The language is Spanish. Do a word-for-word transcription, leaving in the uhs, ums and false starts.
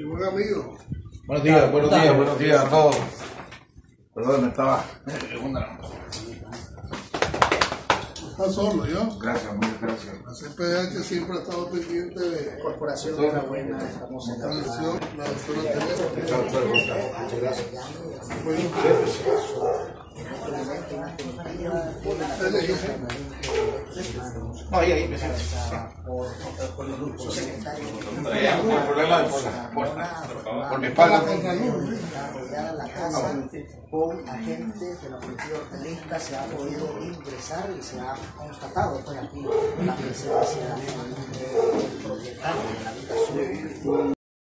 Mi buen amigo. Buenos días, buenos días, buenos días a todos. Perdón, me estaba... Está solo, ¿yo? Gracias, muchas gracias. La C P H siempre ha estado pendiente de Corporación de la Buena, estamos en la tradición, la doctora Teresa. Muchas gracias. Bueno, No, ahí, ahí, me siento. por el grupo secretario. El problema es por, por mi espalda. Rodeada la casa con agentes de la policía hortelista, se ha podido ingresar y se ha constatado pues aquí la presencia del propietario de la habitación